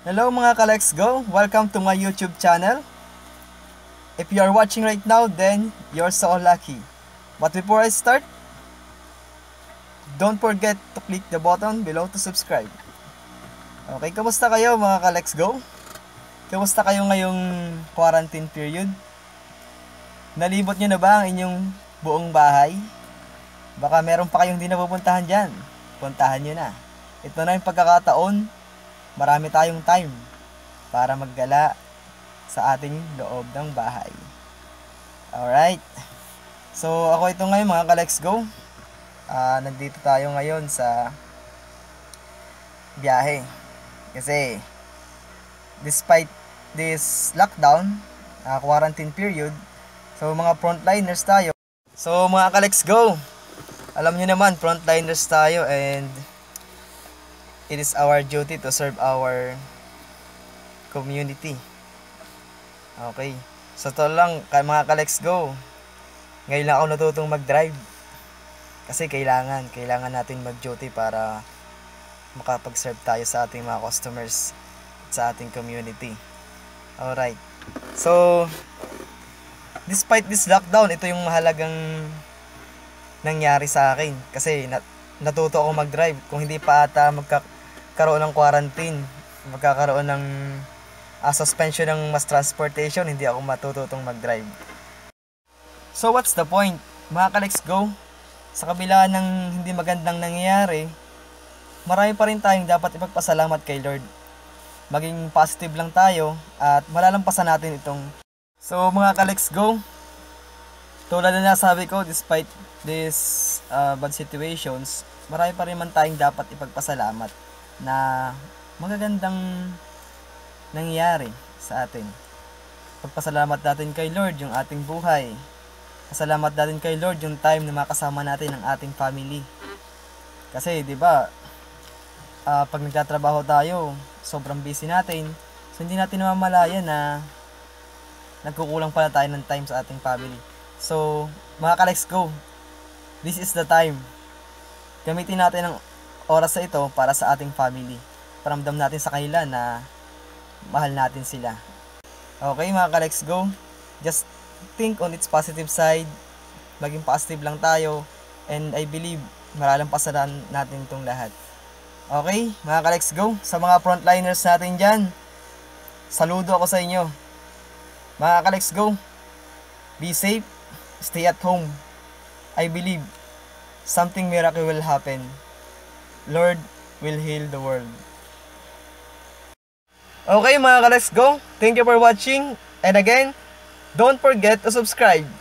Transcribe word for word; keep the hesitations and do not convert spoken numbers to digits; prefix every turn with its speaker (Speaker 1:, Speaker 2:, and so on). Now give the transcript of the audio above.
Speaker 1: Hello mga ka-Let's Go! Welcome to my YouTube channel. If you are watching right now, then you're so lucky. But before I start, don't forget to click the button below to subscribe. Okay, kamusta kayo mga ka-Let's Go? Kamusta kayo ngayong quarantine period? Nalibot nyo na ba ang inyong buong bahay? Baka meron pa kayong hindi napupuntahan dyan. Puntahan nyo na. Ito na yung pagkakataon. Marami tayong time para maggala sa ating loob ng bahay. Alright. So, ako ito ngayon mga ka-Let's Go. Uh, nandito tayo ngayon sa biyahe. Kasi, despite this lockdown, uh, quarantine period, so mga frontliners tayo. So, mga ka-Let's Go, alam nyo naman, frontliners tayo and it is our duty to serve our community. Okay. So to lang, mga ka-Let's Go. Ngayon lang ako natutong mag-drive. Kasi kailangan, kailangan natin mag-duty para makapag-serve tayo sa ating mga customers at sa ating community. Alright. So, despite this lockdown, ito yung mahalagang nangyari sa akin. Kasi nat natuto ako mag-drive. Kung hindi pa ata magka karoon ng quarantine, magkakaroon ng uh, suspension ng mass transportation, hindi ako matututong mag-drive. So what's the point? Mga ka-Let's Go, sa kabila ng hindi magandang nangyayari, marami pa rin tayong dapat ipagpasalamat kay Lord. Maging positive lang tayo at malalampasan natin itong. So mga ka-Let's Go, tulad na nasabi ko, despite these uh, bad situations, marami pa rin man tayong dapat ipagpasalamat na magagandang nangyayari sa atin. Pagpasalamat natin kay Lord yung ating buhay. Pasalamat natin kay Lord yung time na makasama natin ang ating family. Kasi 'di ba, uh, pag nagtatrabaho tayo, sobrang busy natin. So hindi natin namamalayan na nagkukulang pala tayo ng time sa ating family. So, mga ka-Let's Go, this is the time. Gamitin natin ang oras sa ito para sa ating family. Paramdam natin sa kanila na mahal natin sila. Okay mga ka-Let's Go, just think on its positive side. Maging positive lang tayo. And I believe malalampasan natin itong lahat. Okay mga ka-Let's Go, sa mga frontliners natin dyan, saludo ako sa inyo. Mga ka-Let's Go, be safe, stay at home. I believe something miracle will happen. Lord will heal the world. Okay mga ka-Let's Go, thank you for watching. And again, don't forget to subscribe.